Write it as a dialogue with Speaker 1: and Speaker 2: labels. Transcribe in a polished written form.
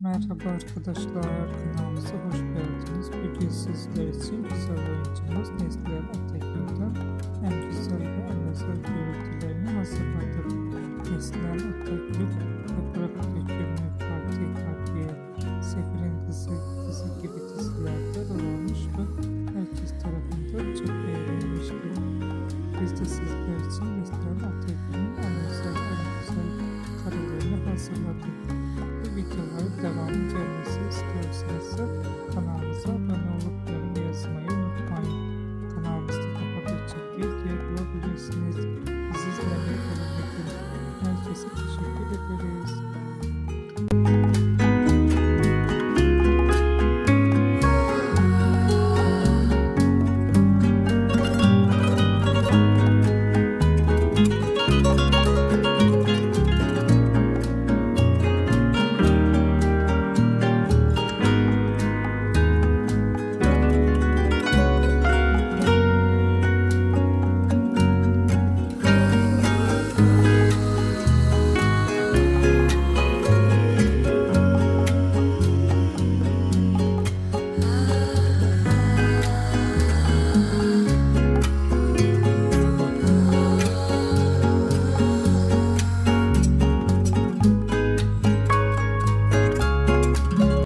Speaker 1: Merhaba arkadaşlar, kanalımıza hoş geldiniz. Bugün sizler için güzel oyuncumuz Neslihan Atagül'den en güzel ve en özel görüntülerini hazırladık. Neslihan Atagül toprak dökümü